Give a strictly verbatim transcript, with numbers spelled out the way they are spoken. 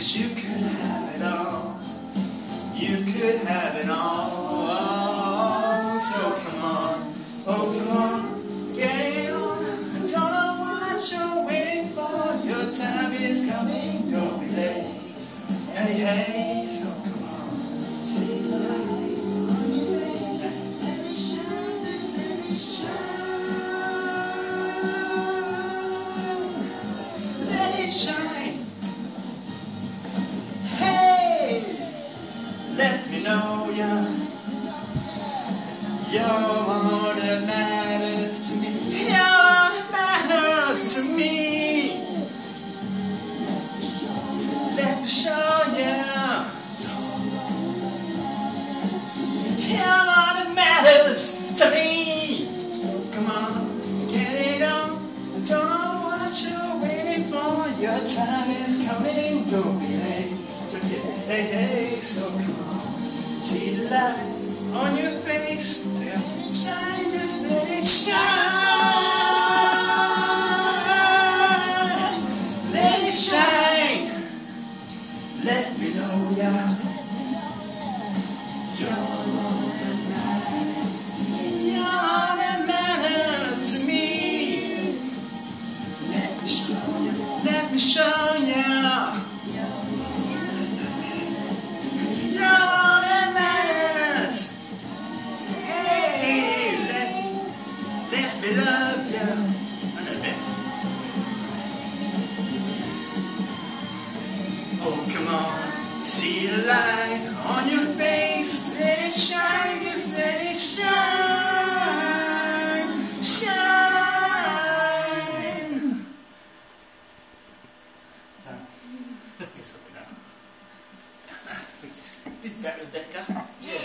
'cause you could have it all. You could have it all. So come on, oh come on, get it on. I don't know what you're waiting for. Your time is coming, don't be late. Hey, hey, so come on, see the light on your face. Let it shine, just let it shine. Let it shine. Hey, let me know ya. You're all that matters to me. You're all that matters to me. Let me show ya. You're all that matters to me. Come on, get it on. I don't know what you're waiting for. Your time is coming, don't be late. Hey, hey, so come on, see the light on your face. Let it shine, just let it shine. Let it shine. Let me know ya. You're all that matters to me. You're all that matters to me. Let me show ya. Let me show ya. We love you. Oh, come on, see the light on your face. Let it shine, just let it shine, shine. Did that, Rebecca? Yeah.